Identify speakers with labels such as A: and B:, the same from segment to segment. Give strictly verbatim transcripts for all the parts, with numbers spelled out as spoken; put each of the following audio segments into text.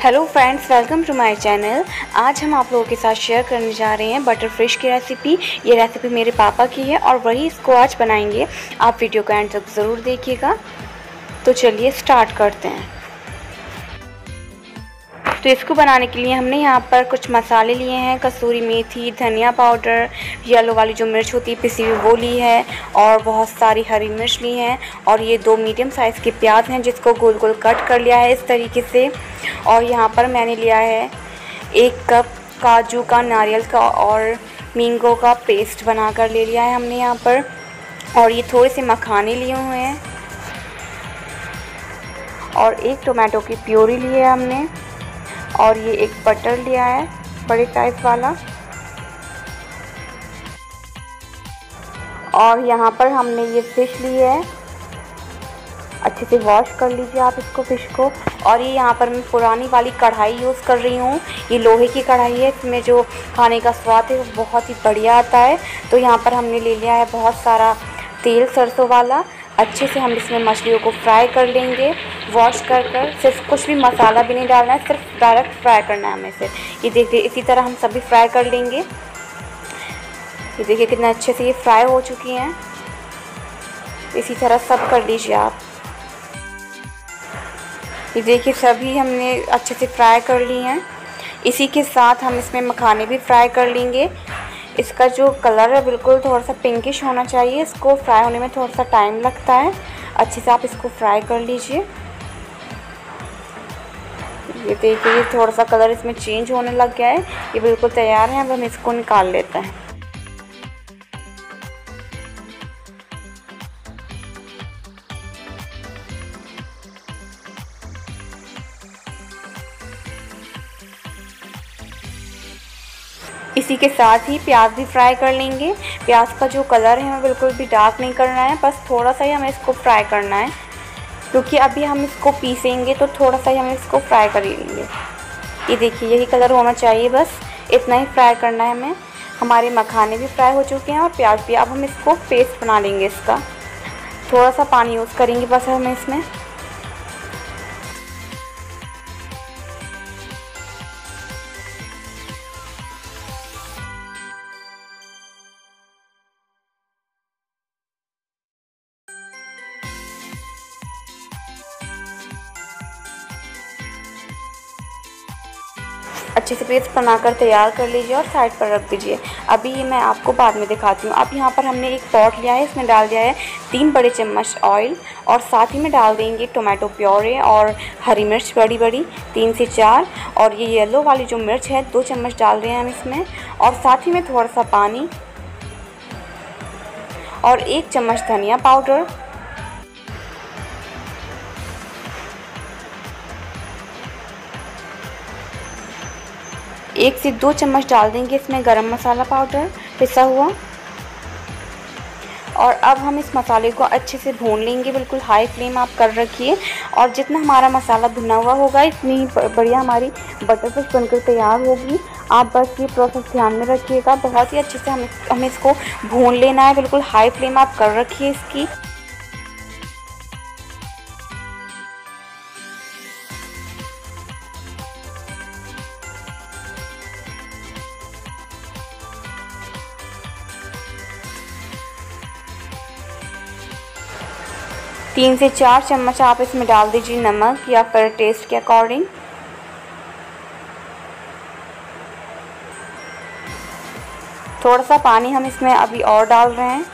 A: Hello friends, welcome to my channel. आज हम आप लोगों के साथ शेयर करने जा रहे हैं बटर फिश की रेसिपी। ये रेसिपी मेरे पापा की है और वही इसको आज बनाएंगे। आप वीडियो को एंड तक ज़रूर देखिएगा। तो चलिए स्टार्ट करते हैं। तो इसको बनाने के लिए हमने यहाँ पर कुछ मसाले लिए हैं। कसूरी मेथी, धनिया पाउडर, येलो वाली जो मिर्च होती है पिसी हुई वो ली है और बहुत सारी हरी मिर्च ली हैं। और ये दो मीडियम साइज़ के प्याज हैं जिसको गोल गोल कट कर लिया है इस तरीके से। और यहाँ पर मैंने लिया है एक कप काजू का, नारियल का और मींगो का पेस्ट बना कर ले लिया है हमने यहाँ पर। और ये थोड़े से मखाने लिए हुए हैं और एक टोमेटो की प्यूरी ली है हमने। और ये एक बटर लिया है बड़े साइज़ वाला। और यहाँ पर हमने ये फ़िश ली है, अच्छे से वॉश कर लीजिए आप इसको, फ़िश को। और ये यहाँ पर मैं पुरानी वाली कढ़ाई यूज़ कर रही हूँ। ये लोहे की कढ़ाई है, इसमें जो खाने का स्वाद है वो बहुत ही बढ़िया आता है। तो यहाँ पर हमने ले लिया है बहुत सारा तेल सरसों वाला। अच्छे से हम इसमें मछलियों को फ्राई कर लेंगे वॉश कर कर। सिर्फ कुछ भी मसाला भी नहीं डालना है, सिर्फ डायरेक्ट फ्राई करना है हमें से। ये देखिए इसी तरह हम सभी फ्राई कर लेंगे। ये देखिए कितना अच्छे से ये फ्राई हो चुकी हैं। इसी तरह सब कर लीजिए आप। ये देखिए सभी हमने अच्छे से फ्राई कर ली हैं। इसी के साथ हम इसमें मखाने भी फ्राई कर लेंगे। इसका जो कलर है बिल्कुल थोड़ा सा पिंकिश होना चाहिए। इसको फ्राई होने में थोड़ा सा टाइम लगता है। अच्छे से आप इसको फ्राई कर लीजिए। ये देखिए ये थोड़ा सा कलर इसमें चेंज होने लग गया है। ये बिल्कुल तैयार है। अब हम इसको निकाल लेते हैं। इसी के साथ ही प्याज भी फ्राई कर लेंगे। प्याज का जो कलर है हमें बिल्कुल भी डार्क नहीं करना है, बस थोड़ा सा ही हमें इसको फ्राई करना है क्योंकि अभी हम इसको पीसेंगे तो थोड़ा सा ही हमें इसको फ्राई कर लेंगे। ये देखिए यही कलर होना चाहिए, बस इतना ही फ्राई करना है हमें। हमारे मखाने भी फ्राई हो चुके हैं और प्याज भी। अब हम इसको पेस्ट बना लेंगे इसका। थोड़ा सा पानी यूज़ करेंगे बस हमें इसमें। अच्छे से पेस्ट बनाकर तैयार कर लीजिए और साइड पर रख दीजिए। अभी ये मैं आपको बाद में दिखाती हूँ। अब यहाँ पर हमने एक पॉट लिया है, इसमें डाल दिया है तीन बड़े चम्मच ऑयल और साथ ही में डाल देंगे टोमेटो प्योरे और हरी मिर्च बड़ी बड़ी तीन से चार। और ये येलो वाली जो मिर्च है दो चम्मच डाल रहे हैं हम इसमें। और साथ ही में थोड़ा सा पानी और एक चम्मच धनिया पाउडर। एक से दो चम्मच डाल देंगे इसमें गरम मसाला पाउडर पिसा हुआ। और अब हम इस मसाले को अच्छे से भून लेंगे। बिल्कुल हाई फ्लेम आप कर रखिए। और जितना हमारा मसाला भुना हुआ होगा इतनी ही बढ़िया हमारी बटर फिश बनकर तैयार होगी। आप बस ये प्रोसेस ध्यान में रखिएगा। बहुत ही अच्छे से हमें हमें इसको भून लेना है। बिल्कुल हाई फ्लेम आप कर रखिए इसकी। तीन से चार चम्मच आप इसमें डाल दीजिए नमक या फिर टेस्ट के अकॉर्डिंग। थोड़ा सा पानी हम इसमें अभी और डाल रहे हैं।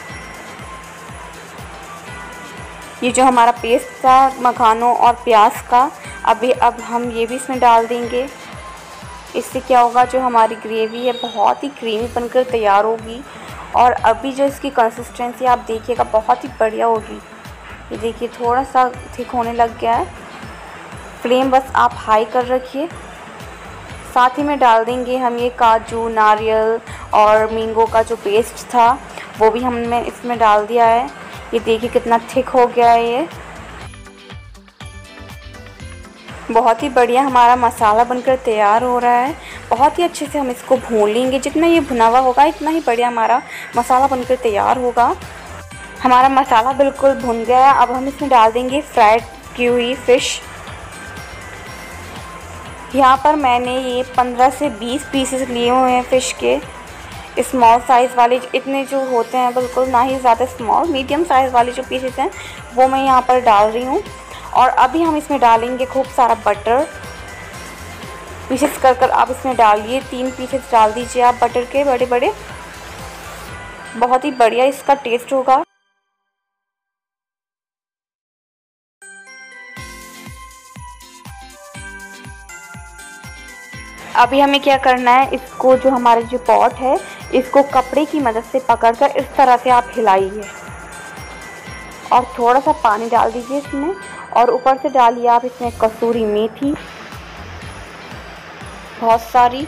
A: ये जो हमारा पेस्ट था मखानों और प्याज का, अभी अब हम ये भी इसमें डाल देंगे। इससे क्या होगा, जो हमारी ग्रेवी है बहुत ही क्रीमी बनकर तैयार होगी। और अभी जो इसकी कंसिस्टेंसी आप देखिएगा बहुत ही बढ़िया होगी। ये देखिए थोड़ा सा थिक होने लग गया है। फ्लेम बस आप हाई कर रखिए। साथ ही में डाल देंगे हम ये काजू, नारियल और मींगो का जो पेस्ट था वो भी हमने इसमें डाल दिया है। ये देखिए कितना थिक हो गया है। ये बहुत ही बढ़िया हमारा मसाला बनकर तैयार हो रहा है। बहुत ही अच्छे से हम इसको भून लेंगे। जितना ये भुना हुआ होगा इतना ही बढ़िया हमारा मसाला बनकर तैयार होगा। हमारा मसाला बिल्कुल भुन गया है। अब हम इसमें डाल देंगे फ्राइड की हुई फ़िश। यहाँ पर मैंने ये पंद्रह से बीस पीसेस लिए हुए हैं फ़िश के, स्मॉल साइज़ वाले, इतने जो होते हैं बिल्कुल ना ही ज़्यादा स्मॉल, मीडियम साइज़ वाले जो पीसेस हैं वो मैं यहाँ पर डाल रही हूँ। और अभी हम इसमें डालेंगे खूब सारा बटर। पीसेस कर कर आप इसमें डालिए, तीन पीसेस डाल दीजिए आप बटर के बड़े बड़े, बहुत ही बढ़िया इसका टेस्ट होगा। अभी हमें क्या करना है, इसको जो हमारा जो पॉट है इसको कपड़े की मदद से पकड़कर इस तरह से आप हिलाइए और थोड़ा सा पानी डाल दीजिए इसमें, और ऊपर से डालिए आप इसमें कसूरी मेथी बहुत सारी।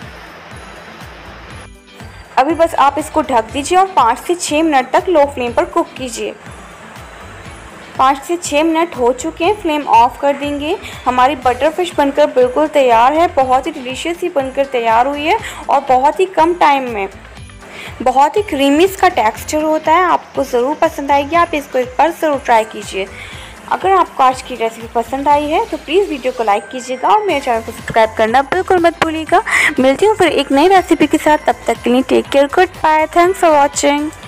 A: अभी बस आप इसको ढक दीजिए और पाँच से छः मिनट तक लो फ्लेम पर कुक कीजिए। पाँच से छः मिनट हो चुके हैं, फ्लेम ऑफ कर देंगे। हमारी बटर फिश बनकर बिल्कुल तैयार है, बहुत ही डिलीशियस ही बनकर तैयार हुई है और बहुत ही कम टाइम में। बहुत ही क्रीमी इसका टेक्सचर होता है, आपको ज़रूर पसंद आएगी, आप इसको एक बार ज़रूर ट्राई कीजिए। अगर आपको आज की रेसिपी पसंद आई है तो प्लीज़ वीडियो को लाइक कीजिएगा और मेरे चैनल को सब्सक्राइब करना बिल्कुल मत भूलिएगा। मिलती हूँ फिर एक नई रेसिपी के साथ, तब तक के लिए take care, good bye, thanks for watching.